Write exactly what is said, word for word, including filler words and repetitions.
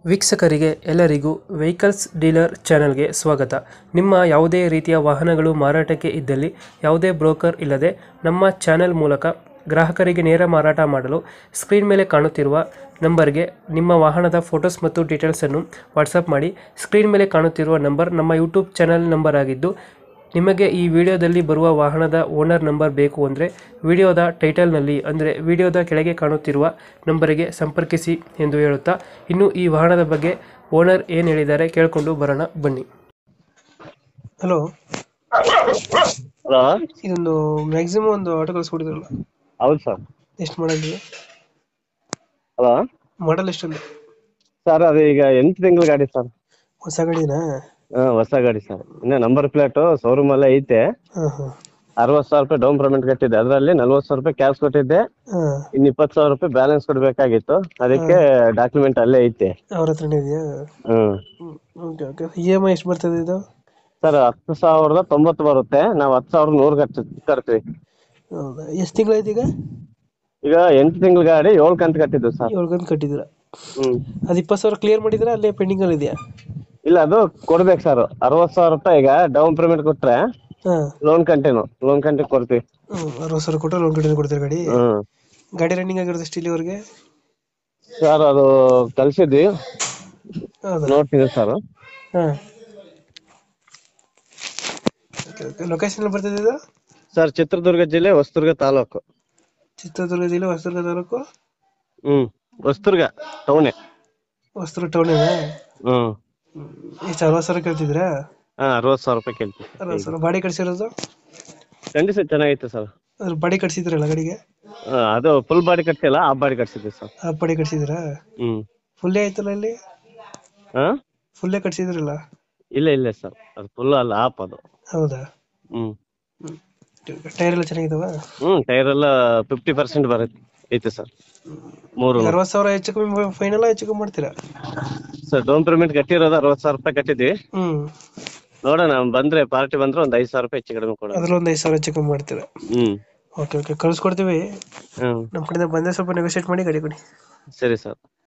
ವೀಕ್ಷಕರಿಗೆ ಎಲ್ಲರಿಗೂ vehicles dealer ಚಾನೆಲ್ಗೆ ಸ್ವಾಗತ. ನಿಮ್ಮ ಯಾವುದೇ ರೀತಿಯ ವಾಹನಗಳು ಮಾರಾಟಕ್ಕೆ ಇದ್ದಲ್ಲಿ ಯಾವುದೇ ಬ್ರೋಕರ್ ಇಲ್ಲದೆ ನಮ್ಮ ಚಾನೆಲ್ ಮೂಲಕ ಗ್ರಾಹಕರಿಗೆ ನೇರ ಮಾರಾಟ ಮಾಡಲು ಸ್ಕ್ರೀನ್ ಮೇಲೆ ಕಾಣುತ್ತಿರುವ ನಂಬರ್ಗೆ ನಿಮ್ಮ ವಾಹನದ ಫೋಟೋಸ್ ಮತ್ತು ಡೀಟೇಲ್ಸನ್ನು ವಾಟ್ಸಪ್ ಮಾಡಿ. ಸ್ಕ್ರೀನ್ ಮೇಲೆ ಕಾಣುತ್ತಿರುವ ನಂಬರ್ ನಮ್ಮ ಯೂಟ್ಯೂಬ್ ಚಾನೆಲ್ ನಂಬರ್ ಆಗಿದ್ದು, ನಿಮಗೆ ಈ ವಿಡಿಯೋದಲ್ಲಿ ಬರುವ ವಾಹನದ ಓನರ್ ನಂಬರ್ ಬೇಕು ಅಂದರೆ ವಿಡಿಯೋದ ಟೈಟಲ್ನಲ್ಲಿ ಅಂದರೆ ವಿಡಿಯೋದ ಕೆಳಗೆ ಕಾಣುತ್ತಿರುವ ನಂಬರಿಗೆ ಸಂಪರ್ಕಿಸಿ ಎಂದು ಹೇಳುತ್ತಾ, ಇನ್ನು ಈ ವಾಹನದ ಬಗ್ಗೆ ಓನರ್ ಏನು ಹೇಳಿದ್ದಾರೆ ಕೇಳಿಕೊಂಡು ಬರೋಣ ಬನ್ನಿ. Hello, hello. ಇದೊಂದು ಮ್ಯಾಕ್ಸಿಮಮ್ ಒಂದು ಆಟೋ ಕಳಿಸ್ಕೊಡಿದ್ರಲ್ಲ, ಹೌದು ಸರ್. ಎಷ್ಟು ಮಾಡಲ್ ಇದೆ? ಹಲೋ ಮಾಡಲ್ ಎಷ್ಟೊಂದು ಸರ್, ಅದು ಈಗ ಎಂಟು ತಿಂಗಳ ಗಾಡಿ ಸರ್. ಹೊಸ ಗಾಡಿನಾ? ಹಾ, ಹೊಸ ಗಾಡಿ ಸರ್. ಇನ್ನ ನಂಬರ್ ಪ್ಲೇಟ್ ಶೋರೂಮ್ ಎಲ್ಲ ಐತೆ. ಹಾಂ ಹಾಂ ಅರವತ್ತು ಸಾವಿರ ರೂಪಾಯಿ ಡೌನ್ ಪೇಮೆಂಟ್ ಕಟ್ಟಿದ್ದೆ, ಅದರಲ್ಲಿ ನಲ್ವತ್ತು ಸಾವಿರ ರೂಪಾಯಿ ಕ್ಯಾಶ್ ಕೊಟ್ಟಿದ್ದೆ. ಹಾಂ ಇನ್ನು ಇಪ್ಪತ್ತು ಸಾವಿರ ರೂಪಾಯಿ ಬ್ಯಾಲೆನ್ಸ್ ಕೊಡ್ಬೇಕಾಗಿತ್ತು, ಅದಕ್ಕೆ ಡಾಕ್ಯುಮೆಂಟ್ ಅಲ್ಲೇ ಐತೆ. ಅವ್ರ ಹತ್ರನೇ ಇದೆಯಾ? ಹ್ಮ್ okay okay. E M I ಎಷ್ಟು ಬರ್ತದೆ ಇದು? ಸರ್, ಹತ್ತು ಸಾವಿರದ ತೊಂಬತ್ತು ಬರುತ್ತೆ. ನಾವು ಹತ್ತು ಸಾವಿರದ ನೂರು ಕಟ್ಟಿ ಕಟ್ತೀವಿ. ಹೌದಾ? ಎಷ್ಟು ತಿಂಗಳಾಯ್ತು ಈಗ? ಈಗ ಎಂಟು ತಿಂಗಳ ಗಾಡಿ ಏಳು ಕಂತು ಕಟ್ಟಿದ್ದು ಸರ್. ಏಳು ಕಂತು ಕಟ್ಟಿದ್ದೀರಾ? ಹ್ಮ್ ಅದು ಇಪ್ಪತ್ತು ಸಾವಿರ ಕ್ಲಿಯರ್ ಮಾಡಿದ್ರೆ ಅಲ್ಲೇ ಪೆಂಡಿಂಗಲ್ಲಿ ಇದೆಯಾ? ಇಲ್ಲ, ಅದು ಕೊಡ್ಬೇಕು ಸರ್. ಅರವತ್ತು ಸಾವಿರ ರೂಪಾಯಿ ಈಗ ಡೌನ್ ಪೇಮೆಂಟ್ ಕೊಟ್ರೆ ಹಾಂ, ಲೋನ್ ಕಂಟಿನ್ಯೂ ಲೋನ್ ಕಂಟಿನ್ಯೂ ಕೊಡ್ತೀವಿ. ಹ್ಞೂ ಅರವತ್ತು ಸಾವಿರ ಕೊಟ್ಟರೆ ಲೋನ್ ಕಟ್ಟಿನ ಕೊಡ್ತಾರೆ ಗಾಡಿ. ಹ್ಮ್ ಗಾಡಿ ರನ್ನಿಂಗ್ ಆಗಿರೋದು ಎಷ್ಟು ಇಲ್ಲಿವರೆಗೆ? ಸರ್, ಅದು ಕಳ್ಸಿದ್ವಿ, ಹೌದಾ? ನೋಡ್ತಿದ್ವಿ ಸರ್. ಹಾಂ, ಓಕೆ ಓಕೆ. ಲೊಕೇಶನ್ ಎಲ್ಲಿ ಬರ್ತದೆ ಇದು? ಸರ್, ಚಿತ್ರದುರ್ಗ ಜಿಲ್ಲೆ ಹೊಸದುರ್ಗ ತಾಲೂಕು. ಚಿತ್ರದುರ್ಗ ಜಿಲ್ಲೆ ಹೊಸದುರ್ಗ ತಾಲೂಕು. ಹ್ಮ್ ಹೊಸದುರ್ಗ ಟೌನೆ. ಹೊಸದುರ್ಗ ಟೌನಿಗೆ? ಹ್ಮ್ ಎಷ್ಟು ಅರವತ್ತು ಸಾವಿರ ಕೇಳ್ತಿದ್ರಾ? ಹಾ, ಅರವತ್ತು ಸಾವಿರ ರೂಪಾಯಿ ಕೇಳ್ತೀವಿ. ಅರವತ್ತು ಸಾವಿರ ಬಾಡಿ ಕಟ್ಸಿರೋದು? ಕಂಡೀಷನ್ ಚೆನ್ನಾಗೈತೆ ಸರ್. ಅದ್ರ ಬಾಡಿ ಕಟ್ಸಿದ್ರಲ್ಲ ಗಾಡಿಗೆ? ಹಾ, ಅದು ಫುಲ್ ಬಾಡಿ ಕಟ್ಸಿಲ್ಲ, ಹಾಫ್ ಬಾಡಿ ಕಟ್ಸಿದ್ವಿ ಸರ್. ಆ ಬಾಡಿ ಕಟ್ಸಿದ್ರಾ? ಹ್ಮ್ ಫುಲ್ಲೇ ಆಯ್ತಲ್ಲ ಇಲ್ಲಿ? ಹಾ, ಫುಲ್ಲೇ ಕಟ್ಸಿದ್ರಲ್ಲ? ಇಲ್ಲ ಇಲ್ಲ ಸರ್, ಅದು ಫುಲ್ ಅಲ್ಲ, ಹಾಫ್ ಅದು. ಹೌದಾ? ಹ್ಮ್ ಹ್ಞೂ. ಟೈರ್ ಎಲ್ಲ ಚೆನ್ನಾಗಿದಾವ? ಹ್ಮ್ ಟೈರ್ ಎಲ್ಲ ಫಿಫ್ಟಿ ಪರ್ಸೆಂಟ್ ಬರುತ್ತೆ ಐತೆ ಸರ್. ಮೂರು ಅರವತ್ತು ಸಾವಿರ ಹೆಚ್ಚು ಕಮ್ಮಿ ಫೈನಲ್ ಹೆಚ್ಚು ಕಮ್ಮಿ ಮಾಡ್ತೀರಾ? ಸರ್, ಡೌನ್ ಪೇಮೆಂಟ್ ಕಟ್ಟಿರೋದು ಅರವತ್ತು ಸಾವಿರ ರೂಪಾಯಿ ಕಟ್ಟಿದ್ವಿ. ಹ್ಞೂ. ನೋಡೋಣ, ಬಂದ್ರೆ ಪಾರ್ಟಿ ಬಂದ್ರೆ ಒಂದ್ ಐದು ಸಾವಿರ ರೂಪಾಯಿ ಹೆಚ್ಚು ಕಡಿಮೆ ಕೊಡೋಣ. ಅದ್ರಲ್ಲಿ ಒಂದು ಐದು ಸಾವಿರ ಹೆಚ್ಚು ಕಮ್ಮಿ ಮಾಡ್ತೀರಾ? ಹ್ಮ್ ಓಕೆ ಓಕೆ, ಕಳ್ಸ್ಕೊಡ್ತೀವಿ. ಹ್ಮ್ ನಮ್ಮ ಕಡೆಯಿಂದ ಬಂದರೆ ಸ್ವಲ್ಪ ನೆಗೋಷಿಯೇಟ್ ಮಾಡಿ ಗಾಡಿ ಕೊಡಿ. ಸರಿ ಸರ್.